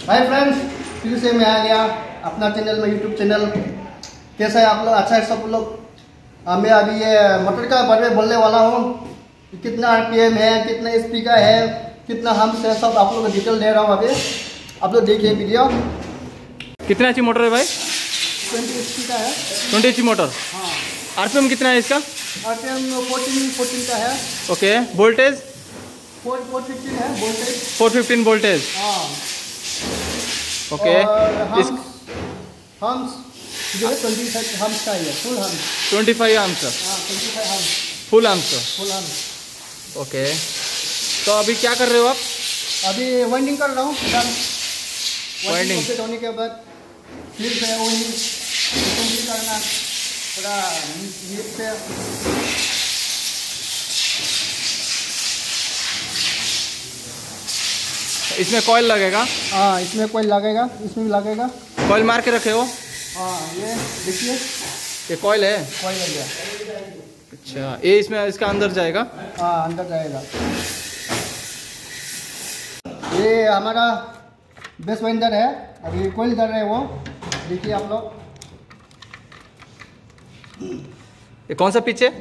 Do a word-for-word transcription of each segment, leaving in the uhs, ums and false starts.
Hi friends, फिर से मैं आ गया अपना चैनल में, यूट्यूब चैनल। कैसा है आप लोग? अच्छा है सब लोग। मैं अभी ये मोटर का बारे में बोलने वाला हूँ। कितना आरपीएम है, कितना एचपी का है, कितना हम्स है, सब आप लोग को डिटेल दे रहा हूँ। अभी आप लोग देखिए वीडियो। कितना एचपी मोटर है भाई? ट्वेंटी एचपी का है। Twenty HP motor. हाँ। आरपीएम कितना है इसका? आरपीएम फोर्टीन फोर्टीन का है। Okay. Voltage? Four four fifteen है वोल्टेज। Four fifteen voltage. हाँ। ओके। हम्स हम्स जो है ट्वेंटी हम्स का ही है, फुल हम्स। ट्वेंटी फाइव आर्म्स। हाँ, ट्वेंटी फाइव हम्स। फुल आर्म्स। Full amps. ओके। तो अभी क्या कर रहे हो आप? अभी वाइंडिंग कर रहा हूँ। वाइंडिंग कंप्लीट होने के बाद फिर से वही भी करना पूरा नीट से। इसमें कॉइल लगेगा? हाँ, इसमें कॉइल लगेगा, इसमें भी लगेगा। कॉइल मार के रखे हो? हाँ, ये देखिए ये कॉइल है। कॉइल लग गया। अच्छा, ये इसमें इसका अंदर जाएगा? हाँ, अंदर जाएगा। ये हमारा बेस वाइंडर है। अभी कॉइल कर रहे हैं वो, देखिए आप लोग। ये कौन सा पिच है?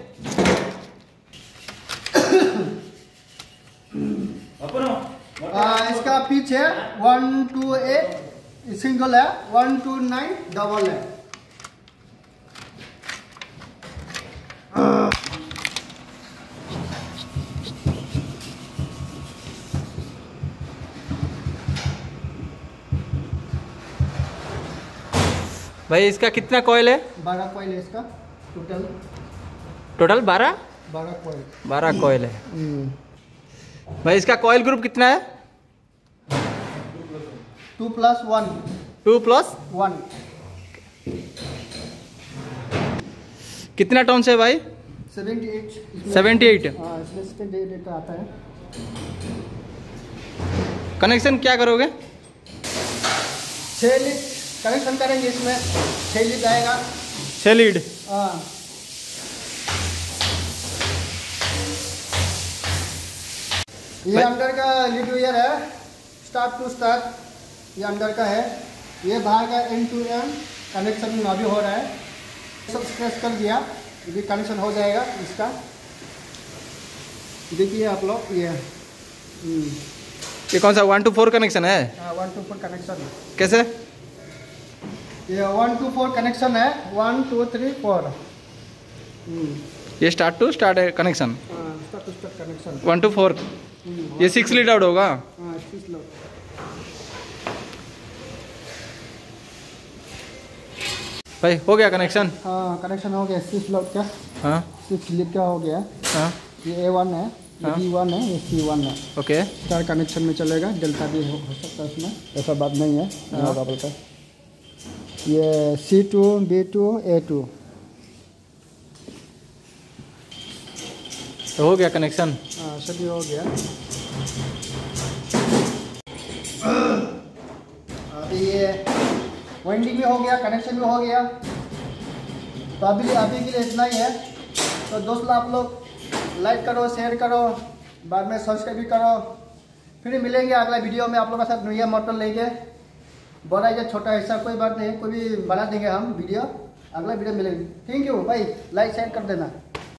आ, इसका पिच है वन टू एट सिंगल है, वन टू नाइन डबल है। भाई इसका कितना कॉइल है? बारह कॉइल है इसका टोटल। टोटल बारह? बारह कॉइल। बारह कॉइल है। भाई इसका कॉइल ग्रुप कितना है? Two plus one. Two plus one. कितना टन से भाई? Seventy eight. Seventy eight. हाँ, इसमें डेटा आता है। कनेक्शन क्या करोगे? छः लीड कनेक्शन करेंगे इसमें। छः लीड आएगा। छः लीड। हाँ। ये अंदर का लीड वायर है, स्टार्ट टू स्टार्ट ये अंदर का है। ये बाहर का एंड टू एंड कनेक्शन अभी हो रहा है। सब स्ट्रेस कर दिया, अभी कनेक्शन हो जाएगा इसका। देखिए आप लोग, ये ये कौन सा वन टू फोर कनेक्शन है? हाँ, वन टू फोर कनेक्शन। कैसे? ये वन टू फोर कनेक्शन है, वन टू थ्री फोर। ये स्टार्ट टू स्टार्ट है connection. Start to start connection one two four. ये सिक्स लीड आउट होगा? हाँ, सिक्स लीड। भाई हो गया कनेक्शन? हाँ, कनेक्शन हो गया सिक्स लीड का। हाँ, सिक्स लीड का हो गया। हाँ। ये ए वन है, ये बी वन है, ये सी वन है। ओके। स्टार कनेक्शन में चलेगा, डेल्टा भी हो, हो सकता है इसमें, ऐसा बात नहीं है। हाँ। डबल का ये C two B two A two. तो हो गया कनेक्शन? हाँ, सभी हो गया। अभी ये वाइंडिंग भी हो गया, कनेक्शन भी हो गया। तो अभी अभी के लिए इतना ही है। तो दोस्तों आप लोग लाइक करो, शेयर करो, बाद में सब्सक्राइब भी करो। फिर मिलेंगे अगला वीडियो में आप लोगों के साथ नया मोटर लेंगे। बड़ा या छोटा हिस्सा कोई बात नहीं, कोई भी बना देंगे हम वीडियो। अगला वीडियो मिलेंगे। थैंक यू भाई, लाइक शेयर कर देना।